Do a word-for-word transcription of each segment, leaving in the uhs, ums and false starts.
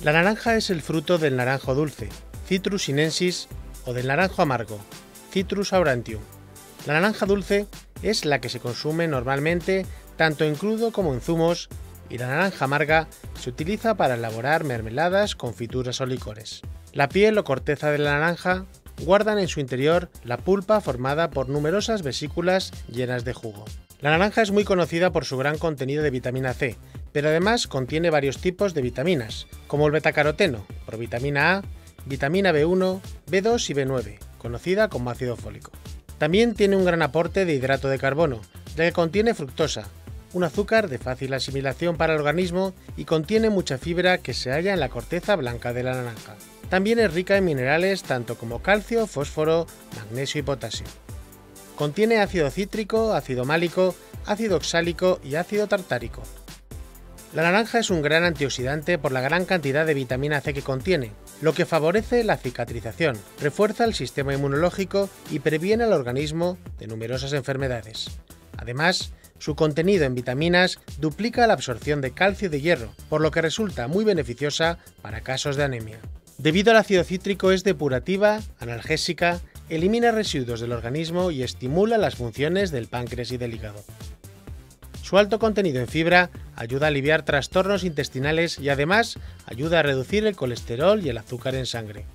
La naranja es el fruto del naranjo dulce, Citrus sinensis, o del naranjo amargo, Citrus aurantium. La naranja dulce es la que se consume normalmente tanto en crudo como en zumos, y la naranja amarga se utiliza para elaborar mermeladas, confituras o licores. La piel o corteza de la naranja guardan en su interior la pulpa formada por numerosas vesículas llenas de jugo. La naranja es muy conocida por su gran contenido de vitamina C, pero además contiene varios tipos de vitaminas, como el betacaroteno, provitamina A, vitamina B uno, B dos y B nueve, conocida como ácido fólico. También tiene un gran aporte de hidrato de carbono, ya que contiene fructosa, un azúcar de fácil asimilación para el organismo, y contiene mucha fibra que se halla en la corteza blanca de la naranja. También es rica en minerales tanto como calcio, fósforo, magnesio y potasio. Contiene ácido cítrico, ácido málico, ácido oxálico y ácido tartárico. La naranja es un gran antioxidante por la gran cantidad de vitamina C que contiene, lo que favorece la cicatrización, refuerza el sistema inmunológico y previene al organismo de numerosas enfermedades. Además, su contenido en vitaminas duplica la absorción de calcio y de hierro, por lo que resulta muy beneficiosa para casos de anemia. Debido al ácido cítrico es depurativa, analgésica, elimina residuos del organismo y estimula las funciones del páncreas y del hígado. Su alto contenido en fibra ayuda a aliviar trastornos intestinales y además ayuda a reducir el colesterol y el azúcar en sangre.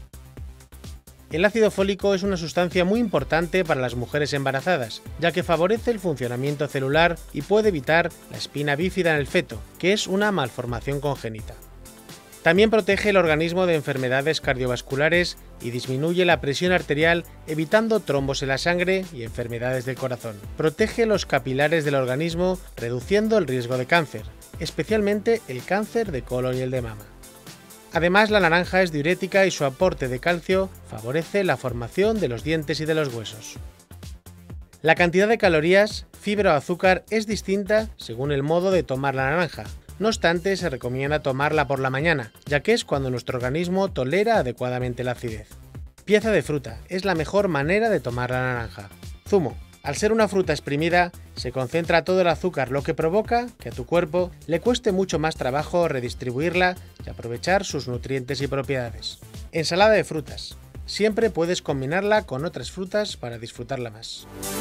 El ácido fólico es una sustancia muy importante para las mujeres embarazadas, ya que favorece el funcionamiento celular y puede evitar la espina bífida en el feto, que es una malformación congénita. También protege el organismo de enfermedades cardiovasculares y disminuye la presión arterial, evitando trombos en la sangre y enfermedades del corazón. Protege los capilares del organismo, reduciendo el riesgo de cáncer, especialmente el cáncer de colon y el de mama. Además, la naranja es diurética y su aporte de calcio favorece la formación de los dientes y de los huesos. La cantidad de calorías, fibra o azúcar es distinta según el modo de tomar la naranja. No obstante, se recomienda tomarla por la mañana, ya que es cuando nuestro organismo tolera adecuadamente la acidez. Pieza de fruta es la mejor manera de tomar la naranja. Zumo. Al ser una fruta exprimida, se concentra todo el azúcar, lo que provoca que a tu cuerpo le cueste mucho más trabajo redistribuirla y aprovechar sus nutrientes y propiedades. Ensalada de frutas. Siempre puedes combinarla con otras frutas para disfrutarla más.